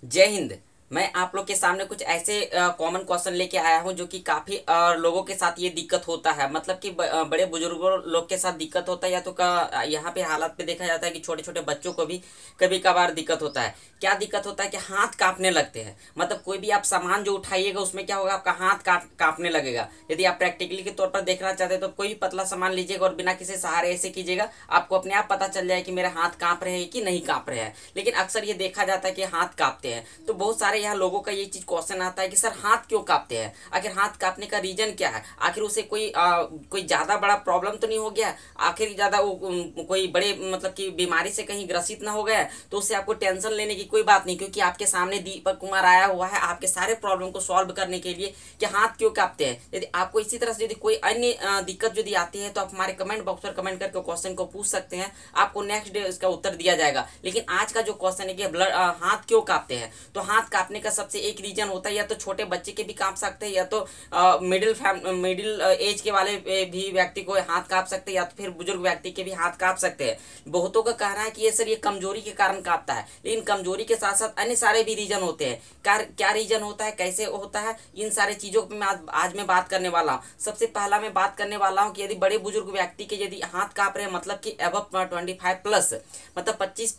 जय हिंद। मैं आप लोग के सामने कुछ ऐसे कॉमन क्वेश्चन लेके आया हूं जो कि काफ़ी लोगों के साथ ये दिक्कत होता है। मतलब कि बड़े बुजुर्गों लोग के साथ दिक्कत होता है, या तो यहाँ पे हालात पे देखा जाता है कि छोटे छोटे बच्चों को भी कभी कभार दिक्कत होता है। क्या दिक्कत होता है कि हाथ कांपने लगते हैं। मतलब कोई भी आप सामान जो उठाइएगा उसमें क्या होगा, आपका हाथ कांपने लगेगा। यदि आप प्रैक्टिकली के तौर पर देखना चाहते हैं तो कोई भी पतला सामान लीजिएगा और बिना किसी सहारे ऐसे कीजिएगा, आपको अपने आप पता चल जाए कि मेरे हाथ कांप रहे हैं कि नहीं कांप रहे हैं। लेकिन अक्सर ये देखा जाता है कि हाथ कांपते हैं। तो बहुत सारे यहाँ लोगों का ये चीज क्वेश्चन आता है कि सर हाथ क्यों कांपते हैं, आखिर हाथ कांपने का रीजन क्या है, आखिर उसे कोई ज्यादा बड़ा प्रॉब्लम तो नहीं हो गया, आखिर ज्यादा कोई बड़े मतलब कि बीमारी से कहीं ग्रसित ना हो गया है। तो उससे आपको टेंशन लेने की कोई बात नहीं, क्योंकि आपके सामने दीपक कुमार आया हुआ है आपके सारे प्रॉब्लम को सॉल्व करने के लिए कि हाथ क्यों कांपते हैं। यदि आपको इसी तरह से यदि कोई अन्य दिक्कत यदि आती है तो आप हमारे कमेंट बॉक्स पर कमेंट करके क्वेश्चन को पूछ सकते हैं, आपको नेक्स्ट डे इसका उत्तर दिया जाएगा। लेकिन आज का जो क्वेश्चन है कि हाथ क्यों कांपते हैं, तो हाथ कांपने का सबसे एक रीजन होता है या तो छोटे बच्चे के भी कांप सकते हैं, या तो मिडिल एज के वाले भी व्यक्ति को हाथ कांप सकते हैं, या तो फिर बुजुर्ग व्यक्ति के भी हाथ कांप सकते हैं। बहुतों का कहना है कि ये सर ये कमजोरी के कारण कांपता है, लेकिन कमजोरी के साथ साथ अन्य सारे भी रीजन होते हैं। क्या रीजन होता है, कैसे होता है, इन सारे चीजों पर मैं आज मैं बात करने वाला हूँ। सबसे पहला मैं बात करने वाला हूँ कि यदि बड़े बुजुर्ग व्यक्ति के यदि हाथ कांप रहे हैं, मतलब कि अबव 25 प्लस, मतलब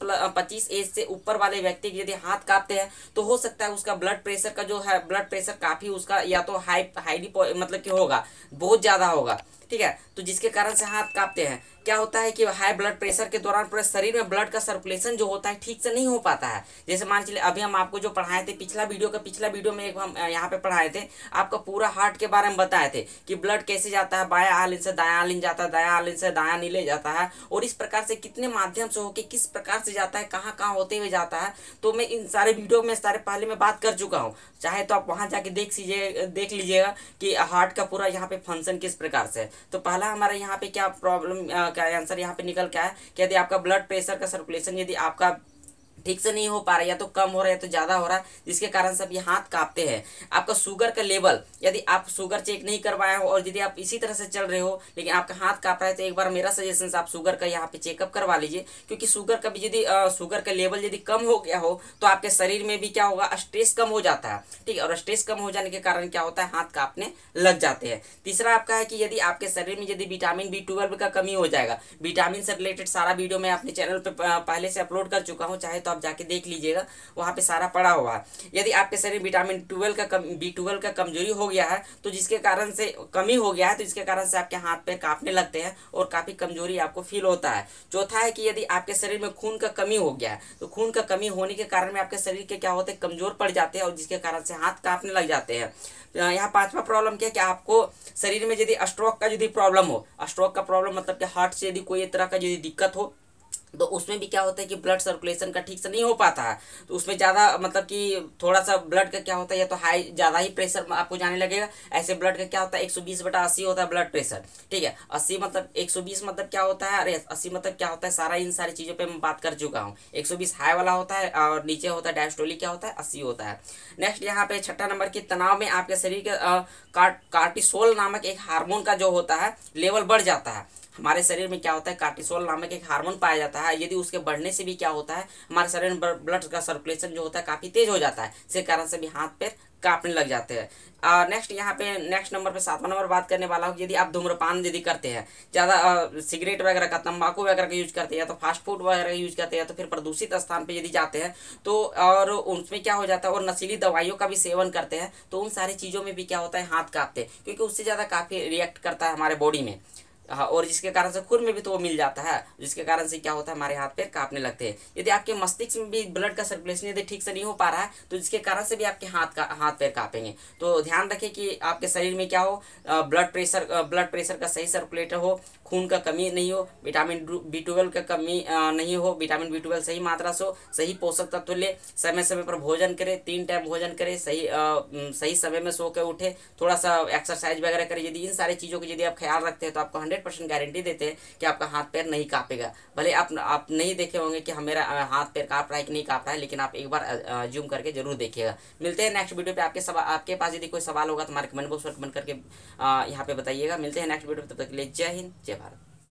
25 एज से ऊपर वाले व्यक्ति के यदि हाथ कांपते हैं तो हो सकता है उसका ब्लड प्रेशर का जो है, ब्लड प्रेशर काफी उसका या तो हाईली मतलब कि होगा, बहुत ज्यादा होगा। ठीक है, तो जिसके कारण से हाथ कांपते हैं। क्या होता है कि हाई ब्लड प्रेशर के दौरान पूरे शरीर में ब्लड का सर्कुलेशन जो होता है ठीक से नहीं हो पाता है। जैसे मान चलिए अभी हम आपको जो पढ़ाए थे पिछला वीडियो में एक हम यहाँ पे पढ़ाए थे, आपका पूरा हार्ट के बारे में बताए थे कि ब्लड कैसे जाता है, बायां आलिन से दायां आलिन जाता है, दायां आलिन से दायां नीले जाता है, और इस प्रकार से कितने माध्यम से होकर किस प्रकार से जाता है, कहाँ कहाँ होते हुए जाता है। तो मैं इन सारे वीडियो में सारे पहले मैं बात कर चुका हूँ, चाहे तो आप वहां जाके देख लीजिएगा कि हार्ट का पूरा यहाँ पे फंक्शन किस प्रकार से है। तो पहला हमारा यहाँ पे क्या प्रॉब्लम, क्या आंसर यहाँ पे निकल के आया कि यदि आपका ब्लड प्रेशर का सर्कुलेशन यदि आपका ठीक से नहीं हो पा रहा है, या तो कम हो रहा है या तो ज्यादा हो रहा है, जिसके कारण सब ये हाथ कांपते हैं। आपका शुगर का लेवल, यदि आप शुगर चेक नहीं करवाए हो और यदि आप इसी तरह से चल रहे हो लेकिन आपका हाथ कांप रहा है, तो एक बार मेरा सजेशन आप शुगर का यहाँ पे चेकअप करवा लीजिए। क्योंकि शुगर का भी यदि शुगर का लेवल यदि कम हो गया हो तो आपके शरीर में भी क्या होगा, स्ट्रेस कम हो जाता है। ठीक है, और स्ट्रेस कम हो जाने के कारण क्या होता है, हाथ कांपने लग जाते हैं। तीसरा आपका है कि यदि आपके शरीर में यदि विटामिन B12 का कमी हो जाएगा, विटामिन से रिलेटेड सारा वीडियो मैं अपने चैनल पे पहले से अपलोड कर चुका हूँ, चाहे तो आप जाके देख लीजिएगा, वहां पे सारा पड़ा हुआ है। यदि आपके शरीर विटामिन B12 का कमजोरी हो गया है, तो जिसके कारण से कमी हो गया है, तो जिसके कारण से आपके हाथ पैर कांपने लगते हैं और काफी कमजोरी आपको फील होता है। चौथा है कि यदि आपके शरीर में खून का कमी हो गया है, तो खून का कमी होने के कारण में आपके शरीर के क्या होते हैं, कमजोर पड़ जाते हैं और जिसके कारण से हाथ कांपने लग जाते हैं। यहाँ पांचवा प्रॉब्लम क्या है कि आपको शरीर में यदि स्ट्रोक का यदि प्रॉब्लम हो, स्ट्रोक का प्रॉब्लम मतलब कि हार्ट से यदि कोई तरह का यदि दिक्कत हो, तो उसमें भी क्या होता है कि ब्लड सर्कुलेशन का ठीक से नहीं हो पाता है। तो उसमें ज़्यादा मतलब कि थोड़ा सा ब्लड का क्या होता है, या तो हाई ज़्यादा ही प्रेशर आपको जाने लगेगा। ऐसे ब्लड का क्या होता है, 120/80 होता है ब्लड प्रेशर। ठीक है, 80 मतलब 120 मतलब क्या होता है, अरे 80 मतलब क्या होता है, सारा इन सारी चीज़ों पे मैं बात कर चुका हूँ। 120 हाई वाला होता है और नीचे होता है डायस्टोलिक क्या होता है, 80 होता है। नेक्स्ट यहाँ पे छठा नंबर की तनाव में आपके शरीर के कार्टिसोल नामक एक हार्मोन का जो होता है लेवल बढ़ जाता है। हमारे शरीर में क्या होता है, कार्टिसोल नामक एक हार्मोन पाया जाता है। यदि उसके बढ़ने से भी क्या होता है, हमारे शरीर में ब्लड का सर्कुलेशन जो होता है काफी तेज हो जाता है, इसके कारण से भी हाथ पैर कांपने लग जाते हैं। नेक्स्ट यहाँ पे नेक्स्ट नंबर पे सातवां नंबर बात करने वाला हूँ। यदि आप धूम्रपान यदि करते हैं, ज़्यादा सिगरेट वगैरह का, तंबाकू वगैरह का यूज करते हैं, या तो फास्ट फूड वगैरह यूज करते हैं, या तो फिर प्रदूषित स्थान पे यदि जाते हैं, तो और उसमें क्या हो जाता है, और नशीली दवाइयों का भी सेवन करते हैं, तो उन सारी चीज़ों में भी क्या होता है, हाथ कांपते हैं, क्योंकि उससे ज़्यादा काफ़ी रिएक्ट करता है हमारे बॉडी में। हाँ, और जिसके कारण से खून में भी तो वो मिल जाता है, जिसके कारण से क्या होता है, हमारे हाथ पैर कांपने लगते हैं। यदि आपके मस्तिष्क में भी ब्लड का सर्कुलेशन यदि ठीक से नहीं हो पा रहा है, तो जिसके कारण से भी आपके हाथ पैर कांपेंगे। तो ध्यान रखें कि आपके शरीर में क्या हो, ब्लड प्रेशर का सही सर्कुलेटर हो, खून का कमी नहीं हो, विटामिन B12 का कमी नहीं हो, विटामिन B12 सही मात्रा से हो, सही पोषक तत्व ले, समय समय पर भोजन करे, 3 टाइम भोजन करे, सही समय में सो के उठे, थोड़ा सा एक्सरसाइज वगैरह करे। यदि इन सारी चीज़ों की यदि आप ख्याल रखते हैं तो आपको 100% गारंटी देते हैं कि आपका हाथ पैर नहीं कांपेगा। भले आप नहीं देखे होंगे कि मेरा हाथ पैर कांप रहा है कि नहीं कांप रहा है, लेकिन आप एक बार जूम करके जरूर देखिएगा। मिलते हैं नेक्स्ट वीडियो पे। आपके पास यदि कोई सवाल होगा तो हमारे कमेंट बॉक्स में कमेंट करके यहाँ पे बताइएगा। मिलते हैं नेक्स्ट वीडियो पे, तब तक के लिए जय हिंद जय भारत।